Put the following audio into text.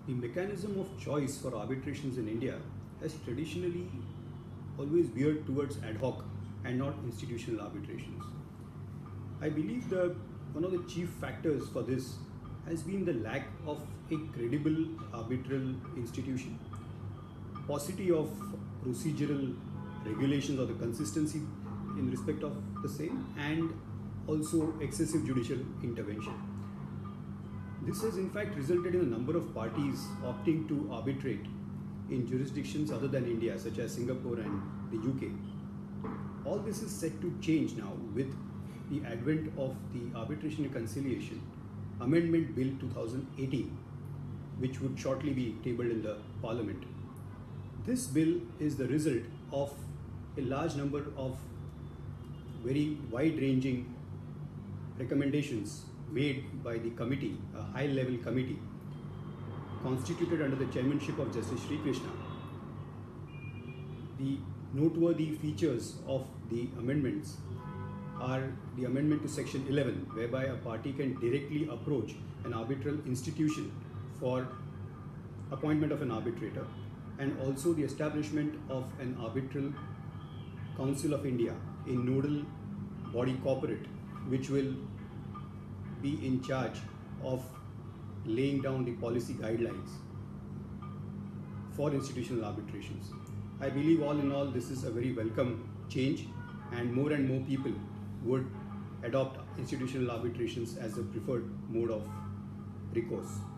The mechanism of choice for arbitrations in India has traditionally always veered towards ad hoc and not institutional arbitrations. I believe one of the chief factors for this has been the lack of a credible arbitral institution, paucity of procedural regulations or the consistency in respect of the same, and also excessive judicial intervention. This has in fact resulted in a number of parties opting to arbitrate in jurisdictions other than India, such as Singapore and the UK. All this is set to change now with the advent of the Arbitration Conciliation Amendment Bill 2018, which would shortly be tabled in the Parliament. This bill is the result of a large number of very wide-ranging recommendations made by the committee, a high-level committee constituted under the chairmanship of Justice Sri Krishna. The noteworthy features of the amendments are the amendment to Section 11, whereby a party can directly approach an arbitral institution for appointment of an arbitrator, and also the establishment of an arbitral Council of India, a nodal body corporate, which will be in charge of laying down the policy guidelines for institutional arbitrations. I believe all in all this is a very welcome change, and more people would adopt institutional arbitrations as a preferred mode of recourse.